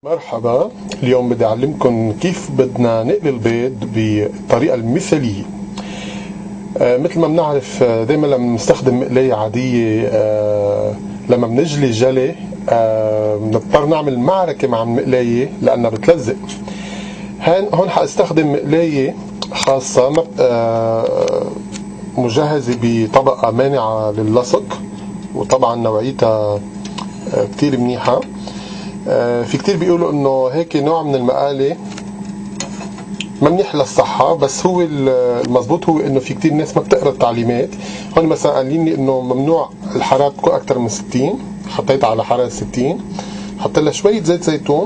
مرحبا. اليوم بدي أعلمكم كيف بدنا نقلي البيض بالطريقة المثالية. مثل ما بنعرف دايما لما بنستخدم مقلاية عادية، لما بنجلي جلي بنضطر نعمل معركة مع المقلاية لأنها بتلزق. هون حاستخدم مقلاية خاصة مجهزة بطبقة مانعة للصق، وطبعا نوعيتها كتير منيحة. في كتير بيقولوا انه هيك نوع من المقالي ما منيح للصحة، بس هو المضبوط هو انه في كتير ناس ما بتقرا التعليمات. هون مثلا قايلين لي انه ممنوع الحرارة تكون اكتر من 60. حطيتها على حرارة 60، حط لها شوية زيت زيتون،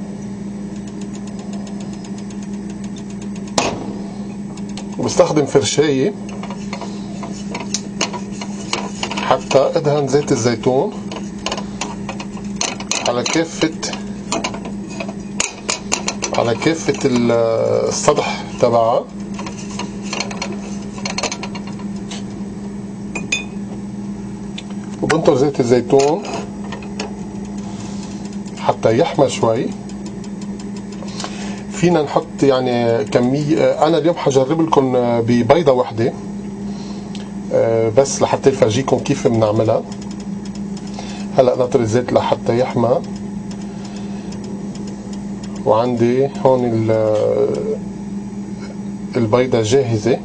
وبستخدم فرشاية حتى ادهن زيت الزيتون على كافة السطح تبعها، وبنطر زيت الزيتون حتى يحمى شوي. فينا نحط يعني كمية، أنا اليوم حجرب لكم ببيضة واحدة بس لحتى فرجيكم كيف بنعملها. هلا نطر الزيت لحتى يحمى، وعندي هون البيضة جاهزة.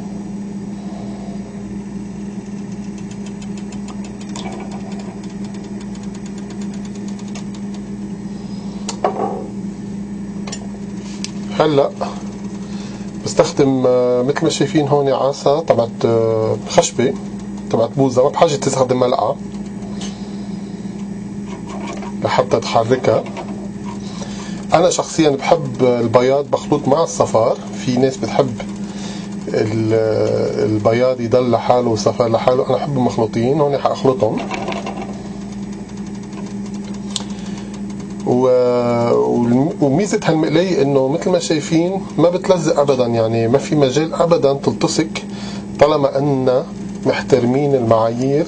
هلا بستخدم مثل ما شايفين هون عصا تبعت خشبة تبعت بوزة، ما بحاجة تستخدم ملعقة لحتى تحركها. أنا شخصيا بحب البياض مخلوط مع الصفار، في ناس بتحب البياض يضل لحاله والصفار لحاله، أنا بحبهم مخلوطين. هون حأخلطهم، وميزة هالمقلاية إنه مثل ما شايفين ما بتلزق أبدا، يعني ما في مجال أبدا تلتصق طالما أننا محترمين المعايير.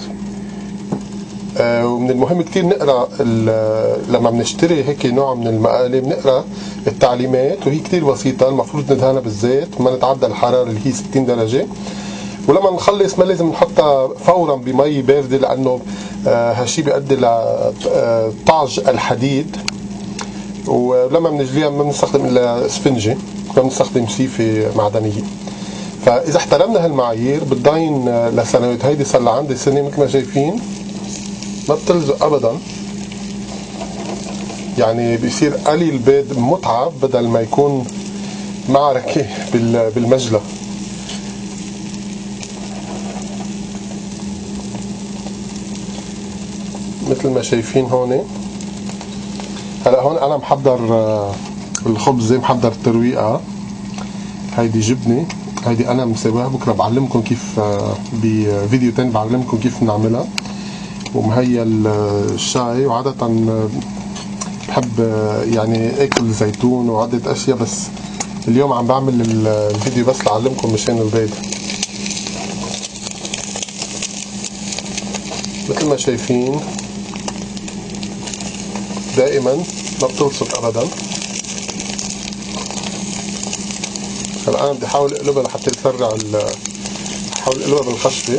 ومن المهم كتير نقرأ لما بنشتري هيك نوع من المقالي بنقرأ التعليمات، وهي كتير بسيطة. المفروض ندهنها بالزيت، ما نتعدى الحرارة اللي هي 60 درجة، ولما نخلص ما لازم نحطها فورا بمي باردة لأنه هالشي بيؤدي لطعج الحديد. ولما بنجليها ما بنستخدم إلا اسفنجة، ما بنستخدم سيفة معدنية. فإذا احترمنا هالمعايير بتضاين لسنوات. هيدي صار عندي سنة مثل ما شايفين ما بتلزق ابدا، يعني بيصير قلي البيض متعب بدل ما يكون معركة بالمجلى. مثل ما شايفين هون. هلا هون انا محضر الخبزة، محضر الترويقة. هيدي جبنة، هيدي انا مسويها، بكره بعلمكم كيف بفيديو تاني بعلمكم كيف نعملها. ومهيا الشاي، وعادة بحب يعني اكل زيتون وعدة اشياء، بس اليوم عم بعمل الفيديو بس لأعلمكم مشان البيض. مثل ما شايفين دائما ما بتلصق ابدا. هلا انا بدي احاول اقلبها لحتى تسرع احاول اقلبها بالخشبة.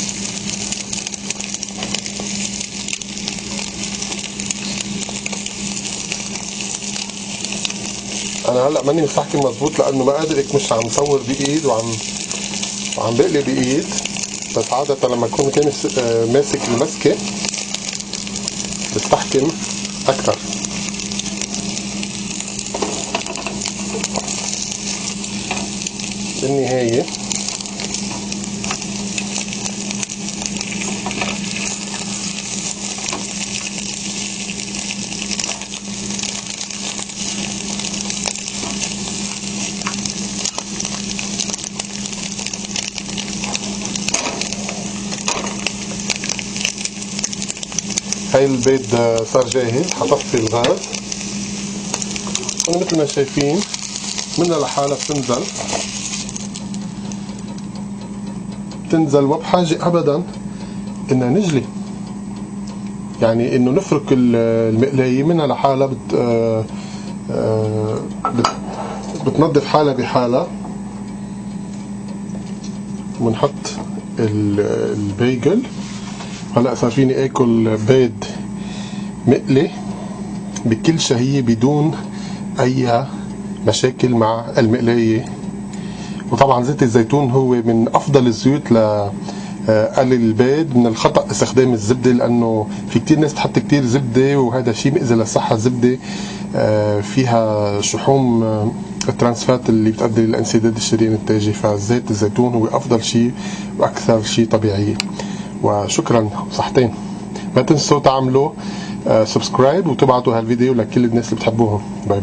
انا هلا ماني مستحكي مضبوط لانه ما قادر هيك، مش عم صور بايد وعم بقلي بايد، بس عادة لما اكون كان ماسك المسكة بستحكم اكثر. بالنهاية هاي البيض صار جاهز. حطفي الغاز. مثل ما شايفين منها لحالها بتنزل وبحاجة ابدا انها نجلي، يعني انه نفرك المقلاية منها لحالها بتنظف حالها بحالها. ونحط البيجل. هلا صار فيني اكل بيض مقلي بكل شهية بدون اي مشاكل مع المقلية. وطبعا زيت الزيتون هو من افضل الزيوت لقلي البيض. من الخطأ استخدام الزبدة، لانه في كتير ناس بتحط كتير زبدة وهذا شيء مؤذي للصحة. الزبدة فيها شحوم الترانسفات اللي بتؤدي للانسداد الشريان التاجي. فزيت الزيتون هو افضل شيء واكثر شيء طبيعي. وشكرا، صحتين. ما تنسوا تعملوا سبسكرايب وتبعتوا هالفيديو لكل الناس اللي بتحبوهم. باي.